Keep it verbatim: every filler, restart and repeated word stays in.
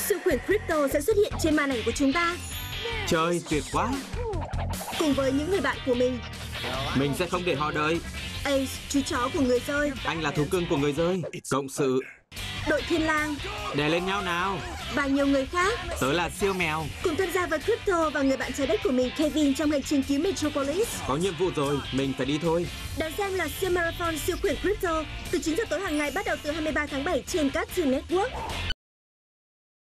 Siêu khuyển Crypto sẽ xuất hiện trên màn ảnh của chúng ta Trời, tuyệt quá. cùng với những người bạn của mình. Mình sẽ không để họ đợi. Ace, chú chó của người rơi. Anh là thú cưng của người rơi. Cộng sự. Đội Thiên Lang Đè lên nhau nào. và nhiều người khác Tớ là siêu mèo. cùng tham gia với Crypto và người bạn trái đất của mình Kevin trong hành trình cứu Metropolis. Có nhiệm vụ rồi, mình phải đi thôi. Đón xem là siêu marathon siêu khuyển Crypto từ chín giờ tối hàng ngày bắt đầu từ hai mươi ba tháng bảy trên Cartoon Network.